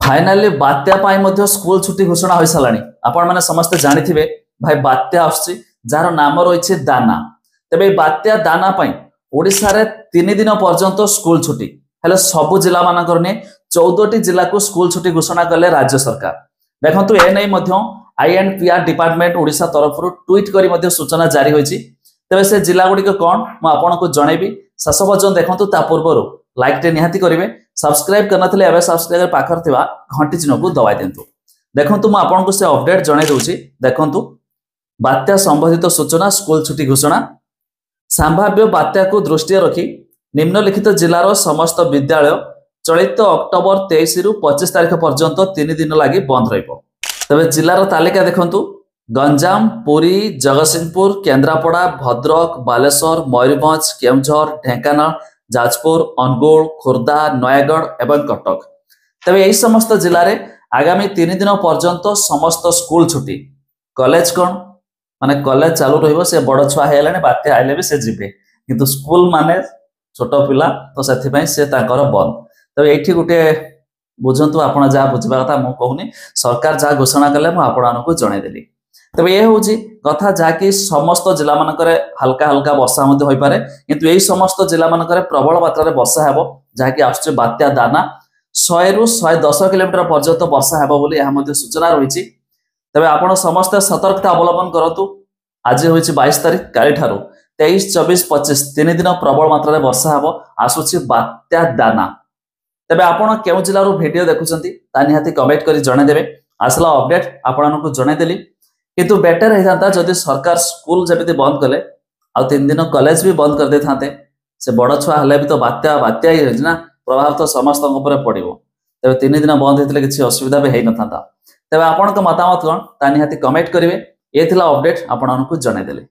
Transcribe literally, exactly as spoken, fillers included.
Finally बात्या पाई मध्य school छुट्टी घोषणा हो सारा आपण मैंने समस्ते जानी भाई बात्या आसुची जार नाम रही दाना तेरे बात्या दाना ओडिशा रे तीन दिन पर्यंत स्कूल छुट्टी हेले सबु जिला मानकर नहीं चौदह टी जिला को स्कूल छुट्टी घोषणा कले राज्य सरकार देखो ए नहीं I and P R department Odisha तरफ ट्वीट कर सूचना जारी होती तेरे से जिला गुड़िक कौन मुझे जनइबी शेष पर्यटन देखो ता पूर्व लाइक टे निहाती करेंगे सब्सक्राइब करनथिले एबे सब्सक्राइब पाखर थिबा घंटी चिन्ह को दबाई देंतु देखंतु मु आपन को से अपडेट जणाई दउची देखंतु बात्या संबंधित सूचना स्कूल छुट्टी घोषणा संभाव्य बात्या को दृष्टि रखी निम्नलिखित जिलार समस्त विद्यालय चलित अक्टोबर तेईस रु पच्चीस तारिख पर्यंत तीन दिन लगी बंद रहिबो तबे जिलार तालिका देखंतु गंजाम पुरी जगतसिंहपुर केन्द्रापड़ा भद्रक बालेश्वर मयूरभंज केवझर ढेंकानाल जाजपुर अनुगुल खोर्धा नयागढ़ एवं कटक तबे यही समस्त जिले में आगामी तीन दिन पर्यंत समस्त स्कूल छुट्टी कॉलेज कौन माने कॉलेज चालू रहिबो से बड़ छुआ हेलाने बात्या आइले भी से जिबे किंतु स्कूल माने छोट पिला तो सेथि पई से ताकर बंद तबे एठी गुटे बुझंतु आपण जा बुझबा कथा मु कहूनी सरकार जा घोषणा कले मु आपनको जणाई देली तबे ये हूँ कथा जहाँकि समस्त जिला मानक हल्का हल्का वर्षा हो पारे किंतु यही समस्त जिला मानक प्रबल मात्रा वर्षा हेबो जहाँकि आसुचे बात्या दाना सौ रु शहे दस किलोमीटर पर्यंत वर्षा हेबो बोली यह सूचना रही तेज आपण समस्त सतर्कता अवलंबन करतु आज हूँ बाईस तारीख काली ठारू तेईस चौबीस पच्चीस तीन दिन प्रबल मात्रा वर्षा हेबो आसुची बात्या दाना तेज आपण केउ जिलू भिडियो देखुंत निहाती कमेंट कर जनईदेवे आसला अपडेट आपको जनईदेली किंतु बेटर होता जदि सरकार स्कूल जमी बंद कले आ तीन दिन कॉलेज भी बंद कर दे था से बड़ छुआ हेल्ले भी तो बात्या बात्या ही होना प्रभाव तो समस्त पड़ो तेज तीन दिन बंद होते किसी असुविधा भी होता तेज आपण मतामत कौन ता निहाती कमेंट करेंगे ये अपडेट आपको जनईदेली।